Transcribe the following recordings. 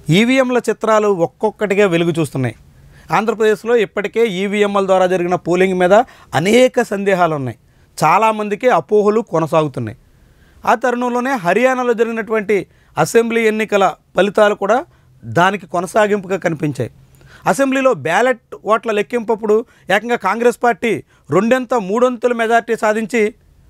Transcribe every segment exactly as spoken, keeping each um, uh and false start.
ఈవీఎంల చిత్రాలు ఒక్కొక్కటిగా వెలుగు చూస్తున్నాయి. ఆంధ్రప్రదేశ్లో ఇప్పటికే ఈవీఎంల ద్వారా జరిగిన పోలింగ్ మీద అనేక సందేహాలు ఉన్నాయి. చాలామందికి అపోహలు కొనసాగుతున్నాయి. ఆ తరుణంలోనే హర్యానాలో జరిగినటువంటి అసెంబ్లీ ఎన్నికల ఫలితాలు కూడా దానికి కొనసాగింపుగా కనిపించాయి. అసెంబ్లీలో బ్యాలెట్ ఓట్ల లెక్కింపప్పుడు ఏకంగా కాంగ్రెస్ పార్టీ రెండెంత మూడొంతుల మెజార్టీ సాధించి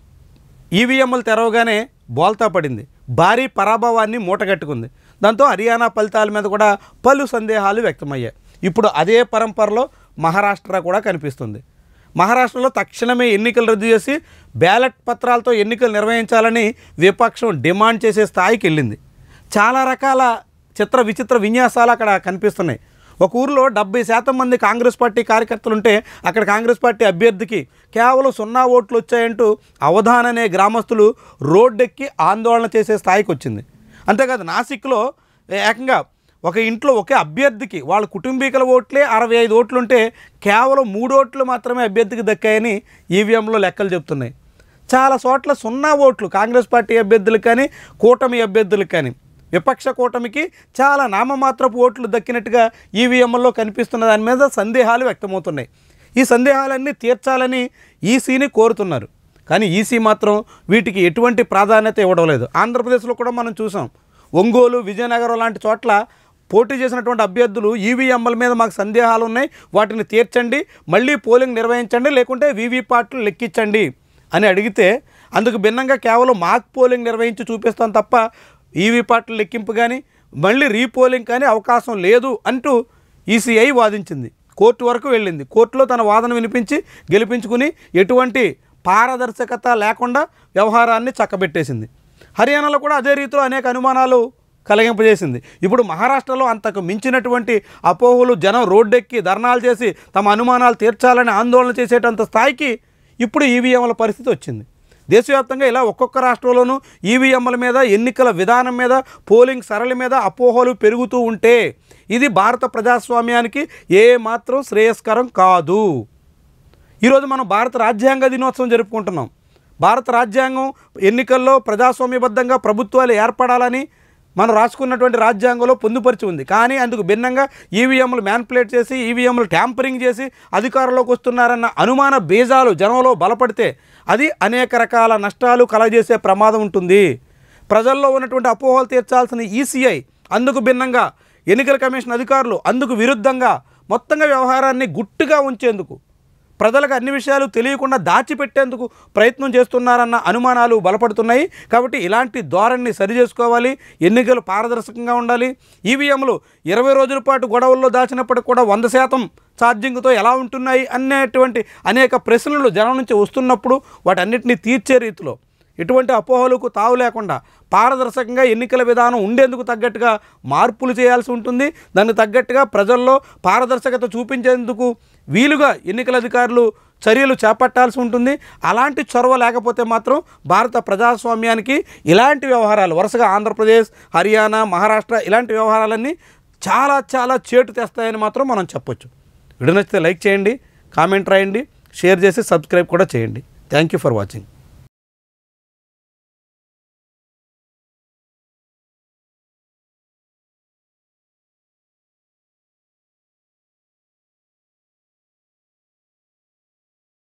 ఈవీఎంలు తెరవగానే బోల్తా పడింది. భారీ పరాభవాన్ని మూటగట్టుకుంది. దాంతో హర్యానా ఫలితాల మీద కూడా పలు సందేహాలు వ్యక్తమయ్యాయి. ఇప్పుడు అదే పరంపరలో మహారాష్ట్ర కూడా కనిపిస్తుంది. మహారాష్ట్రలో తక్షణమే ఎన్నికలు రద్దు చేసి బ్యాలెట్ పత్రాలతో ఎన్నికలు నిర్వహించాలని విపక్షం డిమాండ్ చేసే స్థాయికి వెళ్ళింది. చాలా రకాల చిత్ర విచిత్ర విన్యాసాలు అక్కడ కనిపిస్తున్నాయి. ఒక ఊరిలో డెబ్బై శాతం మంది కాంగ్రెస్ పార్టీ కార్యకర్తలుంటే అక్కడ కాంగ్రెస్ పార్టీ అభ్యర్థికి కేవలం సున్నా ఓట్లు వచ్చాయంటూ అవధాన్ అనే గ్రామస్తులు రోడ్డెక్కి ఆందోళన చేసే స్థాయికి వచ్చింది. అంతేకాదు నాసిక్లో ఏకంగా ఒక ఇంట్లో ఒకే అభ్యర్థికి వాళ్ళ కుటుంబీకుల ఓట్లే అరవై ఐదు ఓట్లుంటే కేవలం మూడు ఓట్లు మాత్రమే అభ్యర్థికి దక్కాయని ఈవీఎంలో లెక్కలు చెప్తున్నాయి. చాలా చోట్ల సున్నా ఓట్లు కాంగ్రెస్ పార్టీ అభ్యర్థులకు కానీ కూటమి అభ్యర్థులకు కానీ విపక్ష కూటమికి చాలా నామమాత్రపు ఓట్లు దక్కినట్టుగా ఈవీఎంలో కనిపిస్తున్న దాని మీద సందేహాలు వ్యక్తమవుతున్నాయి. ఈ సందేహాలన్నీ తీర్చాలని ఈసీని కోరుతున్నారు. కానీ ఈసీ మాత్రం వీటికి ఎటువంటి ప్రాధాన్యత ఇవ్వడం లేదు. ఆంధ్రప్రదేశ్లో కూడా మనం చూసాం. ఒంగోలు, విజయనగరం లాంటి చోట్ల పోటీ చేసినటువంటి అభ్యర్థులు ఈవీఎంల మీద మాకు సందేహాలు ఉన్నాయి, వాటిని తీర్చండి, మళ్ళీ పోలింగ్ నిర్వహించండి, లేకుంటే వీవీప్యాట్లు లెక్కించండి అని అడిగితే అందుకు భిన్నంగా కేవలం మాక్ పోలింగ్ నిర్వహించి చూపిస్తాం తప్ప ఈవీప్యాట్ల లెక్కింపు కానీ మళ్ళీ రీపోలింగ్ కానీ అవకాశం లేదు అంటూ ఈసీఐ వాదించింది. కోర్టు వరకు వెళ్ళింది. కోర్టులో తన వాదన వినిపించి గెలిపించుకుని ఎటువంటి పారదర్శకత లేకుండా వ్యవహారాన్ని చక్కబెట్టేసింది. హర్యానాలో కూడా అదే రీతిలో అనేక అనుమానాలు కలిగింపజేసింది. ఇప్పుడు మహారాష్ట్రలో అంతకు మించినటువంటి అపోహలు, జనం రోడ్డెక్కి ధర్నాలు చేసి తమ అనుమానాలు తీర్చాలని ఆందోళన చేసేటంత స్థాయికి ఇప్పుడు ఈవీఎంల పరిస్థితి వచ్చింది. దేశవ్యాప్తంగా ఇలా ఒక్కొక్క రాష్ట్రంలోనూ ఈవీఎంల మీద, ఎన్నికల విధానం మీద, పోలింగ్ సరళి మీద అపోహలు పెరుగుతూ ఉంటే ఇది భారత ప్రజాస్వామ్యానికి ఏ మాత్రం శ్రేయస్కరం కాదు. ఈరోజు మనం భారత రాజ్యాంగ దినోత్సవం జరుపుకుంటున్నాం. భారత రాజ్యాంగం ఎన్నికల్లో ప్రజాస్వామ్యబద్ధంగా ప్రభుత్వాలు ఏర్పడాలని మనం రాసుకున్నటువంటి రాజ్యాంగంలో పొందుపరిచి ఉంది. కానీ అందుకు భిన్నంగా ఈవీఎంలు మ్యానిపులేట్ చేసి, ఈవీఎంలు ట్యాంపరింగ్ చేసి అధికారంలోకి వస్తున్నారన్న అనుమాన బీజాలు జనంలో బలపడితే అది అనేక రకాల నష్టాలు కలగజేసే ప్రమాదం ఉంటుంది. ప్రజల్లో ఉన్నటువంటి అపోహలు తీర్చాల్సిన ఈసీఐ అందుకు భిన్నంగా, ఎన్నికల కమిషన్ అధికారులు అందుకు విరుద్ధంగా మొత్తంగా వ్యవహారాన్ని గుట్టుగా ఉంచేందుకు, ప్రజలకు అన్ని విషయాలు తెలియకుండా దాచిపెట్టేందుకు ప్రయత్నం చేస్తున్నారన్న అనుమానాలు బలపడుతున్నాయి. కాబట్టి ఇలాంటి ధోరణిని సరిచేసుకోవాలి. ఎన్నికలు పారదర్శకంగా ఉండాలి. ఈవీఎంలు ఇరవై రోజుల పాటు గొడవల్లో దాచినప్పటికి కూడా వంద శాతం ఛార్జింగ్తో ఎలా ఉంటున్నాయి అనేటువంటి అనేక ప్రశ్నలు జనం నుంచి వస్తున్నప్పుడు వాటన్నిటిని తీర్చే రీతిలో ఎటువంటి అపోహలకు తావు లేకుండా పారదర్శకంగా ఎన్నికల విధానం ఉండేందుకు తగ్గట్టుగా మార్పులు చేయాల్సి ఉంటుంది. దానికి తగ్గట్టుగా ప్రజల్లో పారదర్శకత చూపించేందుకు వీలుగా ఎన్నికల అధికారులు చర్యలు చేపట్టాల్సి ఉంటుంది. అలాంటి చొరవ లేకపోతే మాత్రం భారత ప్రజాస్వామ్యానికి ఇలాంటి వ్యవహారాలు వరుసగా ఆంధ్రప్రదేశ్, హర్యానా, మహారాష్ట్ర ఇలాంటి వ్యవహారాలన్నీ చాలా చాలా చేటు తెస్తాయని మాత్రం మనం చెప్పొచ్చు. వీడియో నచ్చితే లైక్ చేయండి, కామెంట్ రాయండి, షేర్ చేసి సబ్స్క్రైబ్ కూడా చేయండి. Thank you for watching.